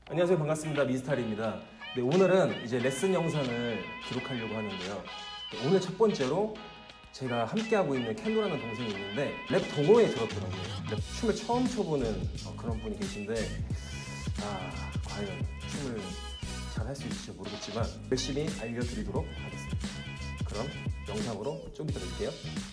안녕하세요, 반갑습니다. 미스탈입니다. 네, 오늘은 이제 레슨 영상을 기록하려고 하는데요. 네, 오늘 첫 번째로 제가 함께하고 있는 켄도라는 동생이 있는데 랩 동호회에 들었더라고요. 랩 춤을 처음 춰보는 그런 분이 계신데 과연 춤을 잘 할 수 있을지 모르겠지만 열심히 알려드리도록 하겠습니다. 그럼 영상으로 좀 이따 뵐게요.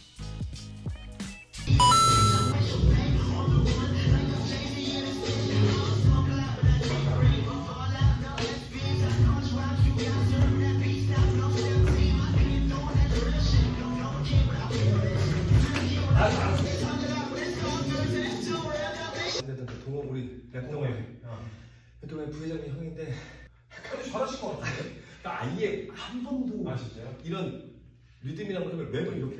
우리 랩동호회 랩동호회 부회장님 형인데 아주 잘하실 것 같은데? 나 아예 한 번도 진짜요? 이런 리듬이랑 하면 매번 이렇게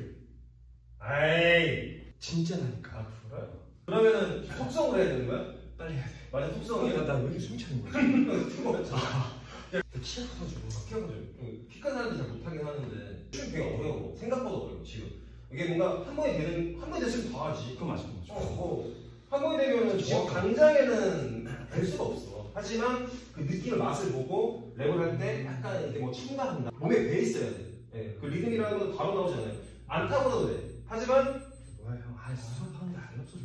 에이 진짜라니까. 그래요? 그러면은 속성을 해야 되는 거야? 빨리 해야 돼. 만약 속성이야? 나 여기 숨이 차는 거야. 키가 키가 커가지고 키큰 사람들이 잘 못하긴 하는데 춤이 되게 어려워. 생각보다 어려워 지금. 이게 뭔가 한 번에 됐으면 다 하지. 그건 맞아. 한 번에 되면은 지금 당장에는 될 수가 없어. 하지만 그 느낌의 맛을 보고 랩을 할 때 약간 이게 뭐 첨가한다. 몸에 배 있어야 돼. 네. 그 리듬이라는 건 바로 나오잖아요. 안 타고도 돼. 하지만 뭐야 형? 수업하는데 안 없어져.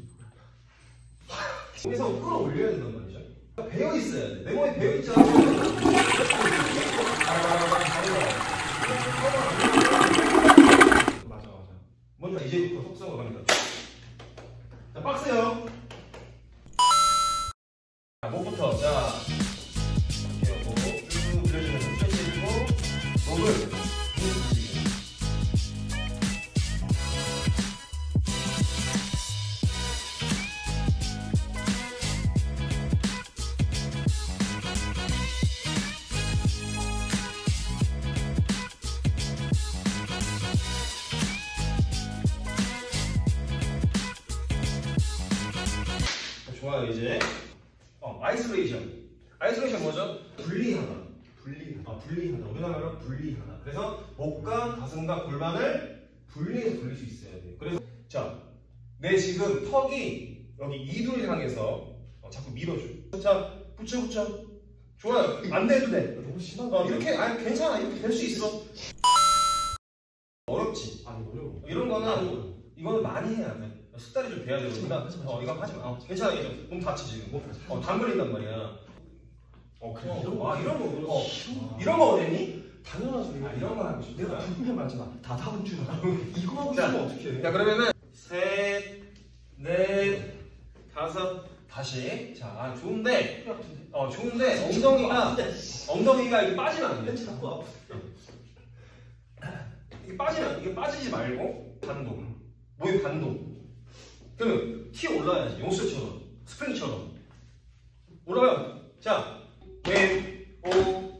여기서 끌어올려야 된단 말이죠. 배어 있어야 돼. 내 몸에 배어 있잖아. 맞아. 먼저 이제부터 속성을 갑니다. 자, 빡세요. 자, 목부터. 자, 이렇게 목 쭉 늘려주면서 스트레치 해주고 목을 움직이고. 좋아요. 이제 아이솔레이션 뭐죠? 분리하다. 우리나라로 분리하다. 그래서 목과 가슴과 골반을 분리해서 돌릴 수 있어야 돼요. 그래서 자, 내 지금 턱이 여기 이두를 향해서 자꾸 밀어줘. 자, 붙여. 좋아요. 안 돼도 돼. 너무 심한데. 이렇게 괜찮아. 이렇게 될 수 있어. 어렵지. 아니 어려워. 이런 거는 이거는 많이 해야 돼. 숙달이 좀 돼야 되고. 이거 하지 마. 괜찮아. 이제 몸 다치 지금. 당 걸린단 말이야. 그래. 이런 거 어땠니? 당연하지. 이런 거 하고 싶다. 내가 불분명 많잖아. 다 하는 줄 알아. 이거 하고 싶으면 어떡해. 자, 그러면은 셋, 넷, 다섯, 다시. 자, 좋은데 엉덩이가 이게 빠지면 안 돼. 이게 빠지지 말고 반동. 목의 반동. 그러면 튀어 올라야지. 용수처럼, 스프링처럼 올라가요. 자, 왼, 오.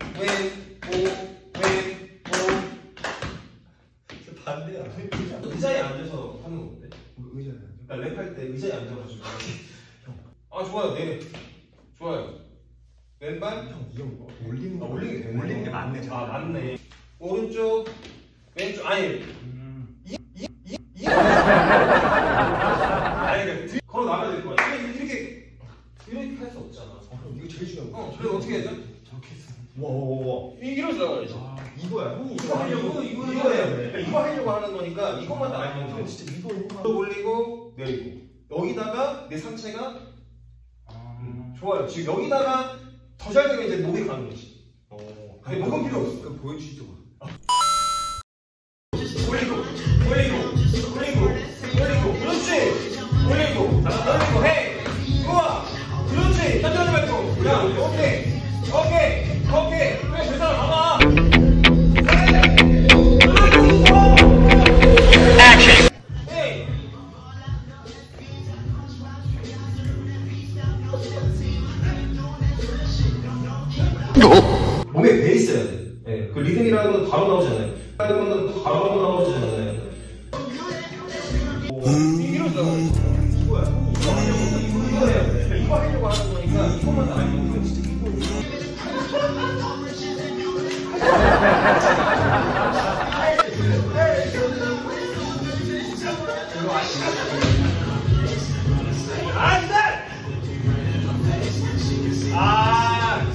반대야. 의자에 앉아서 하는 건데. 의자에 그러니까 랩할 때 의자에 앉아가지고. 좋아요. 좋아요. 왼발. 형 이 형 올리는 거 올리는 게 맞네. 맞네. 오른쪽, 왼쪽. 아니. 걸어 나가야 될 거야. 이렇게 할 수 없잖아. 이거 제일 중요한 거. 그래서 어떻게 해야죠? 저렇게 했어. 와. 이러면서 나가야지. 이거야. 형이 이거 하려고 이거 하려고 하는 거니까 이것만 다 알면 돼. 진짜 이거 올리고 내리고 여기다가 내 상체가 좋아요. 지금 여기다가 더 잘 되면 이제 목에 가는 거지. 아니 목은 필요 없어. 그럼 보여주시죠. 올리고 그렇지. 올리고 해. 좋아. 그렇지. 딴데하지 말고. 야, 오케이. 그래, 그 사람 봐봐. 몸에 배 있어야 돼. 네, 그 리듬이라는 건 바로 나오잖아요. 하는 건 바로 나오잖아요. 이러죠. 이거 해야 돼. 이거 하려고 하는 거니까 이것만 다 알면 돼. 진짜 안 돼!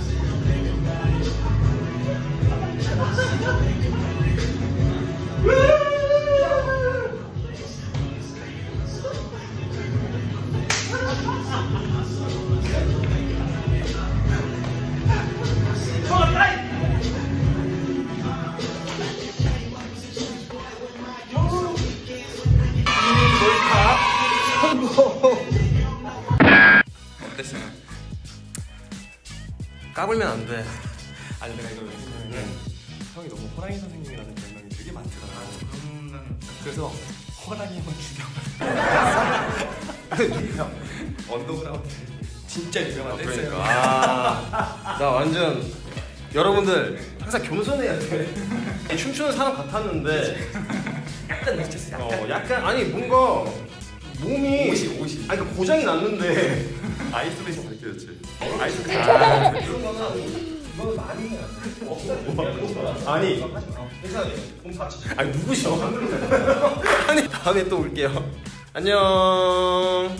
어땠어요? 까불면 안 돼. 아니 내가 이걸 왜 했냐면 형이 너무 호랑이 선생님이라는 별명이 되게 많더라. 그러면 그래서 호랑이 한번 죽여. 언더그라운드 진짜 유명한 댄서예요. 그러니까 나 완전 여러분들 항상 겸손해야 돼. 춤추는 사람 같았는데 약간 미쳤어. 약간 아니 뭔가 몸이 옷이 아니 그 고장이 났는데 아이솔레이션 가르쳐줬지. 이런 거는 많이 해야 돼. 아니 괜찮아요. 몸 다치지. 아니 누구셔? 아니 다음에 또 올게요. 안녕.